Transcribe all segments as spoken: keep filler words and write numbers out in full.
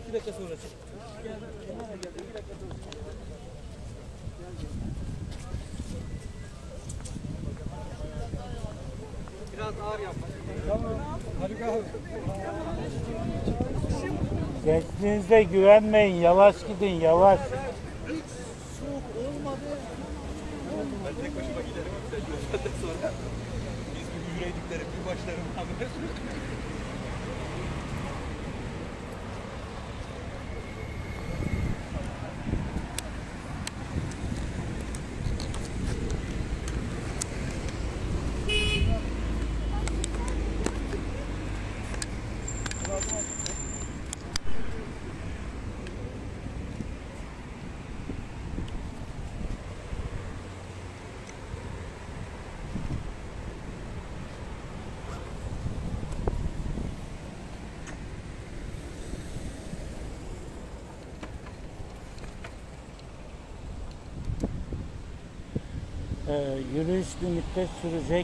iki dakika sonra çık. Gel. Kenara gel. iki dakika sonra çık. Biraz ağır yapma. Tamam. Harika abi. Gençliğinize güvenmeyin. Yavaş gidin. Yavaş. Hiç soğuk olmadı. Ben tek başıma giderim ama sen saatten sonra biz bir yüreydiklerim, bir başlarım. Ee, yürüyüş bir müddet sürecek.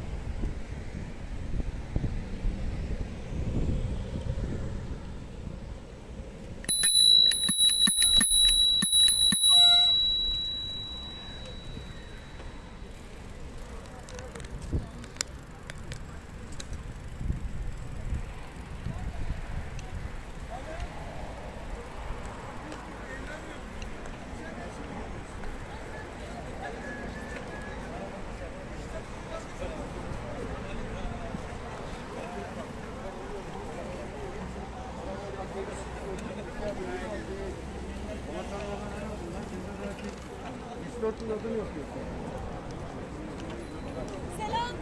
Selam.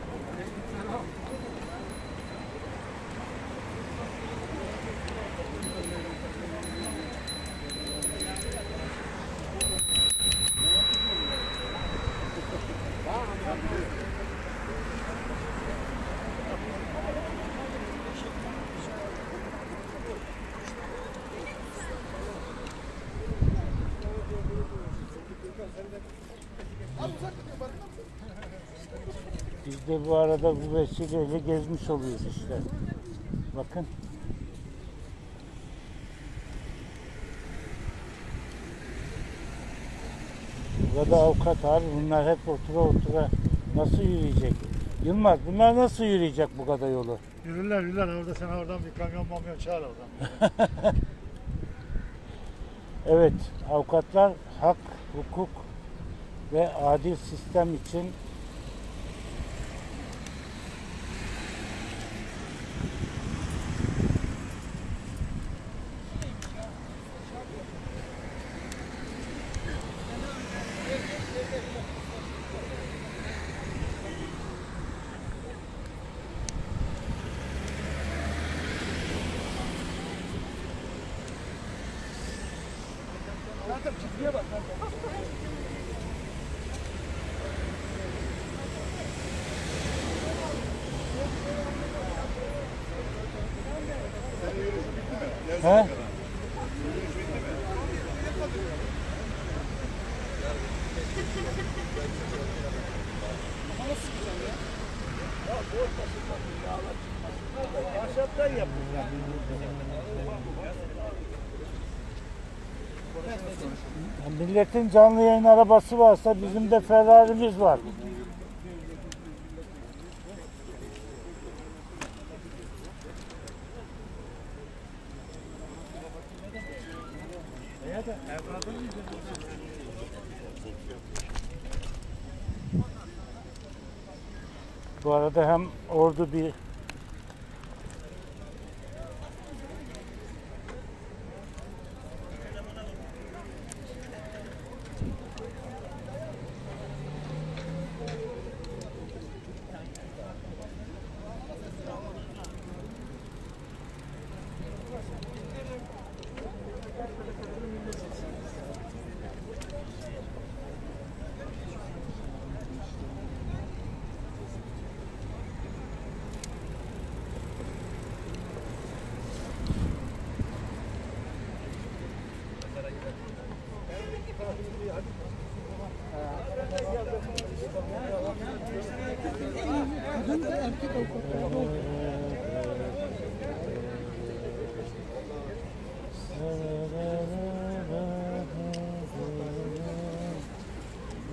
Biz de bu arada bu vesileyle gezmiş oluyoruz işte. Bakın. Burada avukat abi, bunlar hep otura otura nasıl yürüyecek? Yılmaz, bunlar nasıl yürüyecek bu kadar yolu? Yürürler yürürler, orada sen oradan bir kamyon mamyon çağır oradan. Evet, avukatlar hak, hukuk ve adil sistem için Zaten çizgiye bak. he? Ahşaptan yaptık. Milletin canlı yayın arabası varsa bizim de Ferrari'miz var. Bu arada hem ordu bir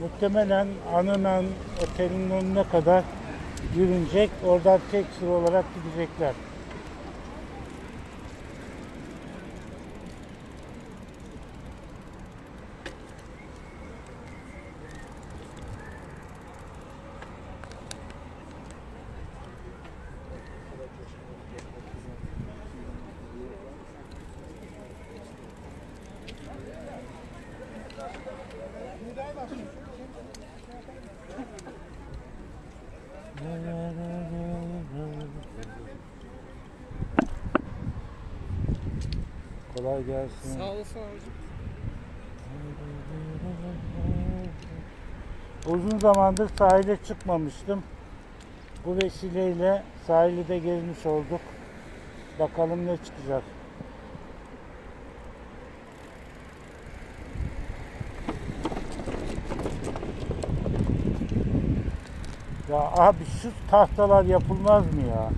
Muhtemelen Anınan Otel'in önüne kadar yürünecek. Oradan tek sıra olarak gidecekler. Kolay gelsin. Sağ olasın abicim. Uzun zamandır sahile çıkmamıştım. Bu vesileyle sahili de gezmiş olduk. Bakalım ne çıkacak. Ya abi şu tahtalar yapılmaz mı ya?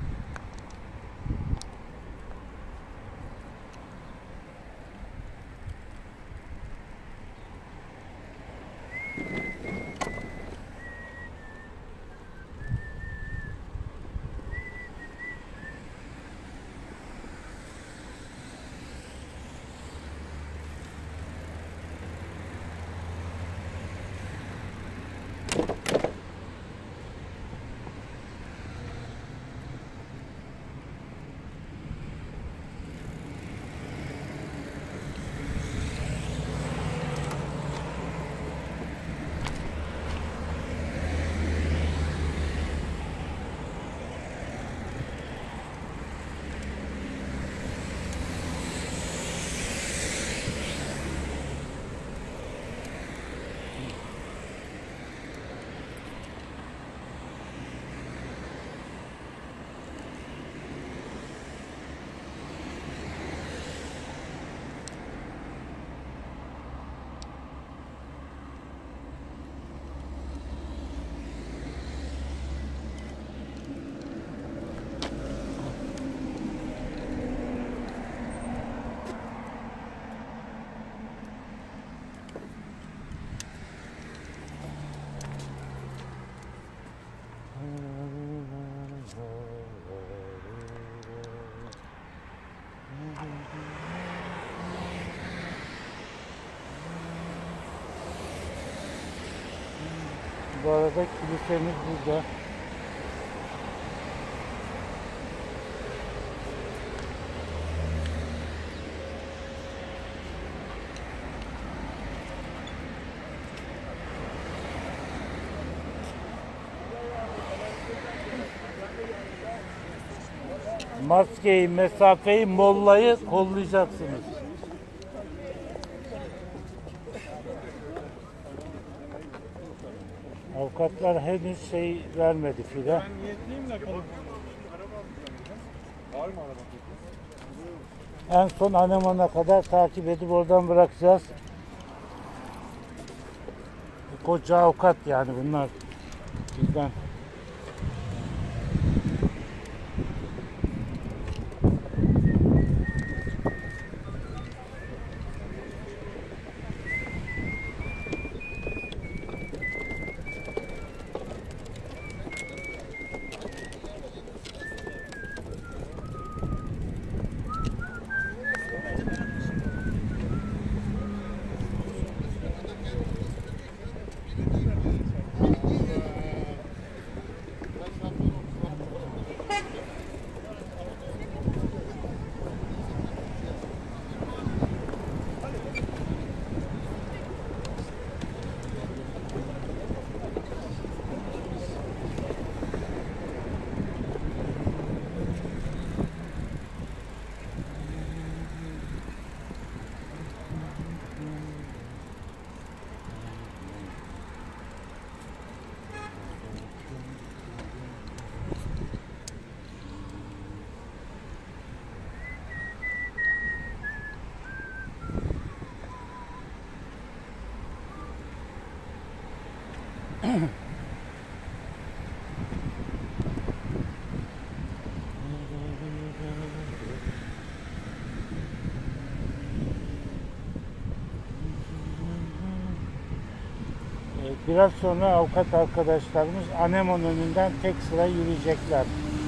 Bu arada kilisemiz burada. Maskeyi, mesafeyi, mollayı kollayacaksınız. Avukatlar henüz şey vermedi file. Ben niyetliyim de kalıp. Var mı araba? En son Aneman'a kadar takip edip oradan bırakacağız. Koca avukat yani bunlar bizden. Biraz sonra avukat arkadaşlarımız Anemon önünden tek sıra yürüyecekler.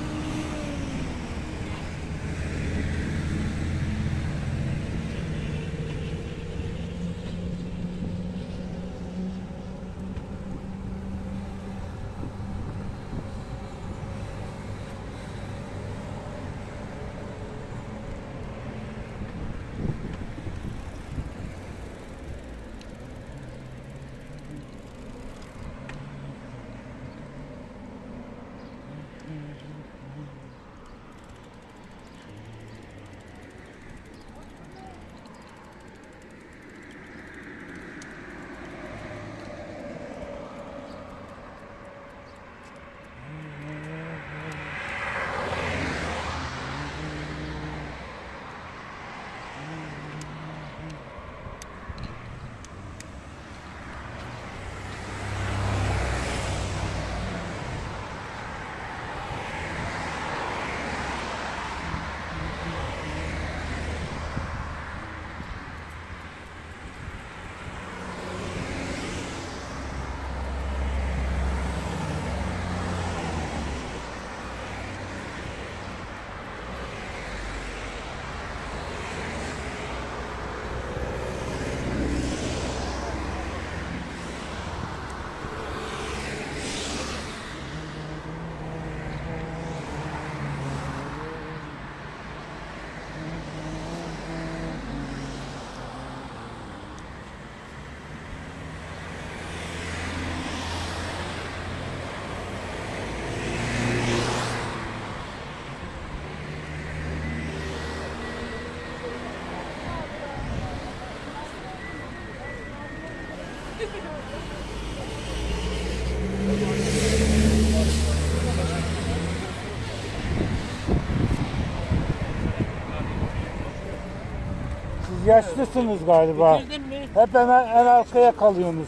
Siz yaşlısınız galiba. Hep en, en arkaya kalıyorsunuz.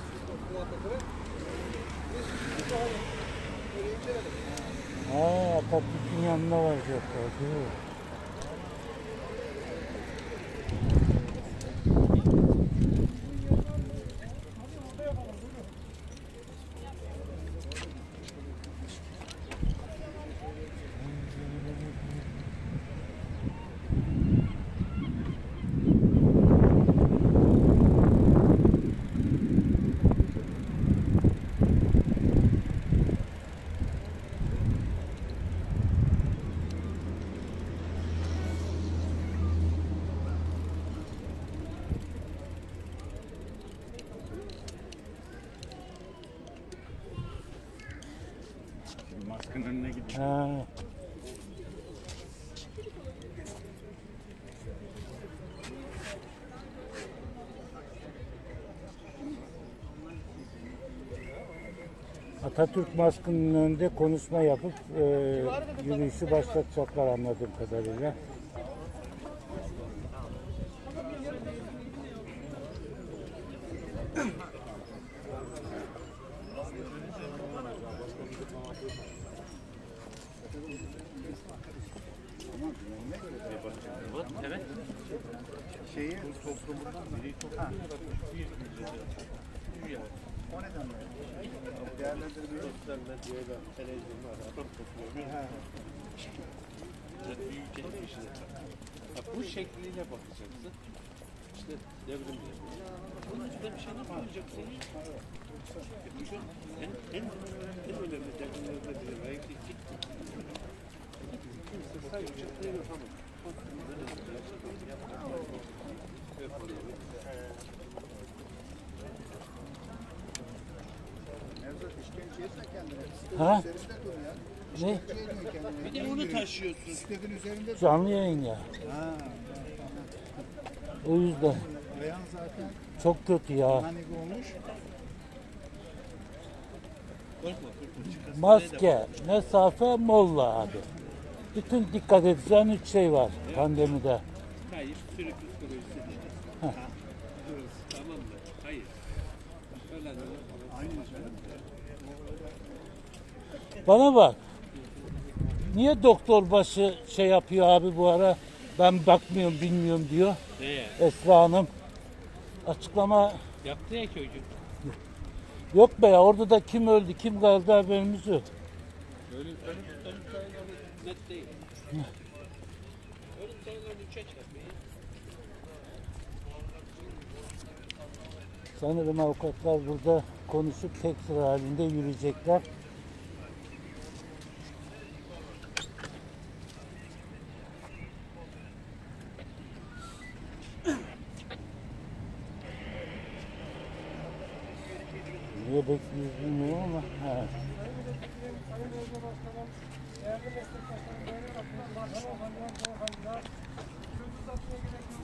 Ha, Atatürk'ün yanına varacaklar. Değil mi? Maskın önüne gidiyor. Ha. Atatürk maskının önünde konuşma yapıp e, yürüyüşü başlatacaklar anladığım kadarıyla. Evet. Şeyi toplumundan biri toplumu o nedenle değerlendirmeyi sosyal medyada televizyonlarda adam topluyor. Büyüyecek işine. Bu şekliyle bakacaksın. İşte devrim diye. Bunun üstüne bir şey nasıl koyacaksın? En, en, en önemli devrimlerden biri. Belki kimse sadece ne yapamaz. Ha? Ne? Bir de onu taşıyorsun. Bisikletin üzerinde Canlı yayın ya. ha. O yüzden. Ayağın zaten Çok kötü ya. panik olmuş. Maske, mesafe, molla abi. Bütün dikkat edeceğin üç şey var pandemide. Hayır, sürü psikolojisi değil. Tamam mı? Hayır. Öyle Aynı canım. Bana bak. Niye doktor başı şey yapıyor abi bu ara? Ben bakmıyorum, bilmiyorum diyor. Neye? Esra Hanım. Açıklama Yaptı ya çocuk. Yok be ya, orada da kim öldü kim kaldı haberimiz yok. Ölüm, ölüm, ölüm sayıları net değil. Ölüm sayılarını üçe çarpmayın. Sanırım avukatlar burada konuşup tek sıra halinde yürüyecekler. Niye bekliyoruz bilmiyorum ama. He. Sayın Belediye Başkanım, değerli meslektaşlarım, değerli bakımlar, başkanım, hanımlar, hanımlar, söz uzatmaya gerek yok.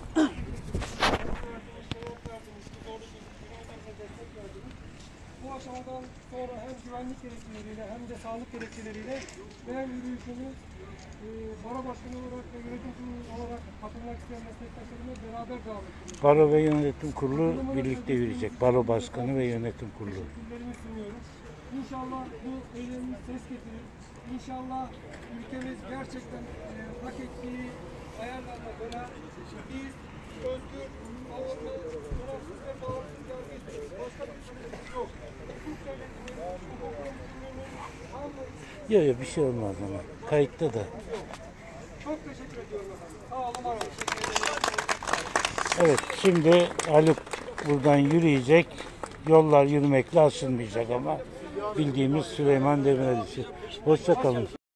Şeref verdiniz, doğru düzgün firmalarla destek verdiniz. Bu aşamadan sonra hem güvenlik gerekçeleriyle hem de sağlık gerekçeleriyle ben yürüyüşümü e, baro başkanı olarak ve yönetim kurulu olarak katılmak isteyen meslektaşlarımla beraber devam ediyoruz. Baro ve yönetim kurulu birlikte yürüyecek. Baro başkanı ve yönetim kurulu. Teşekkürlerimi sunuyorum. İnşallah bu eylemimiz ses getirir. İnşallah ülkemiz gerçekten e, hak ettiği ayarlarla döner. Biz özgür, bağımlı, tarafsız ve bağımsız yargı istiyoruz. Başka bir sorunumuz yok. Hukuk devletinin, hukukun üstünlüğünün tam Yok yok, bir şey olmaz ama. Kayıtta da. çok teşekkür ediyorum efendim. Sağ olun, var olun. Evet, şimdi Haluk buradan yürüyecek. Yollar yürümekle aşılmayacak ama bildiğimiz Süleyman Demirel işi. Hoşça kalın.